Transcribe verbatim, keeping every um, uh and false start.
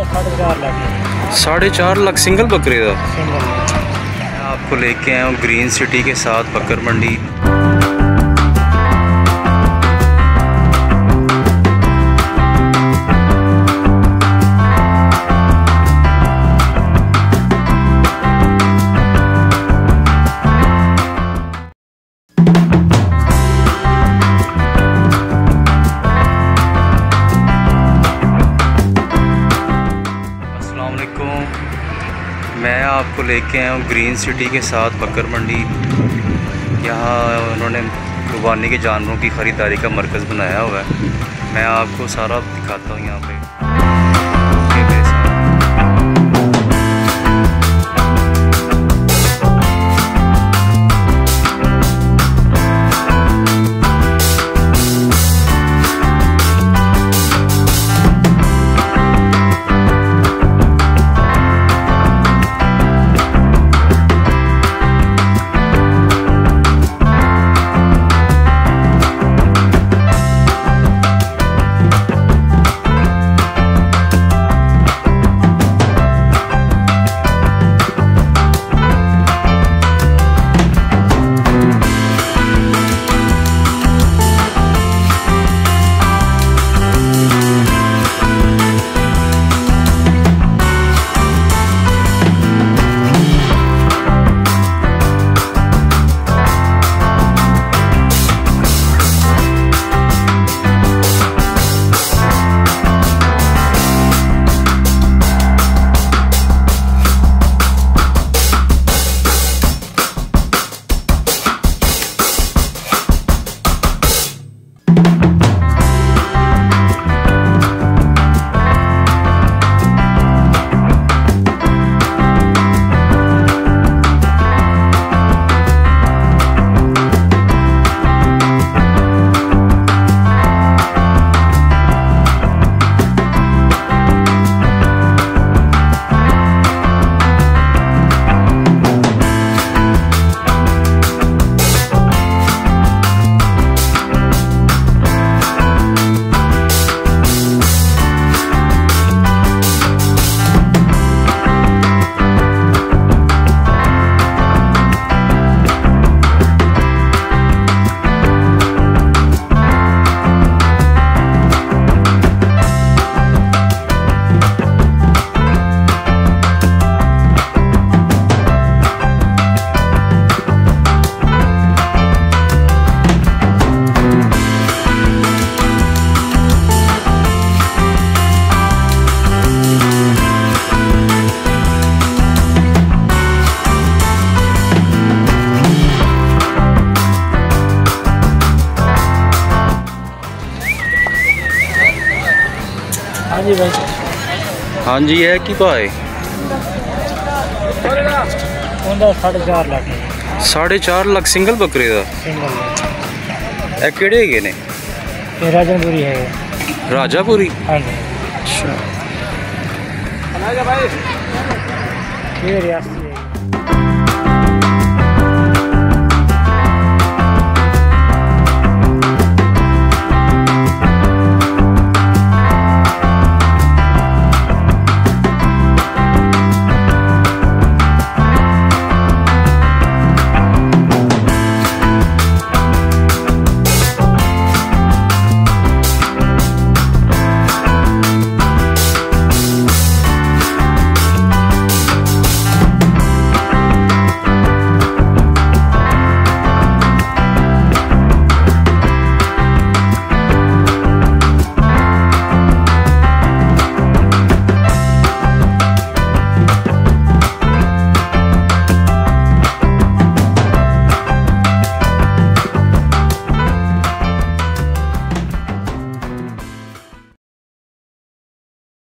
साढ़े चार लाख साढ़े चार लाख सिंगल बकरे का। सिंगल। मैं आपको लेके आया हूँ ग्रीन सिटी के साथ बकर मंडी। मैं आपको लेके आया हूँ ग्रीन सिटी के साथ बकर मंडी। यहाँ उन्होंने कुर्बानी के जानवरों की ख़रीदारी का मरकज़ बनाया हुआ है। मैं आपको सारा दिखाता हूँ यहाँ पे। हाँ जी भाई। हाँ जी, है कि भाई साढ़े चार लाख साढ़े चार लाख सिंगल बकरे का। सिंगल। ए केड़े है ने? ये राजापुरी है। राजापुरी। हाँ जी। अच्छा। ये रियासती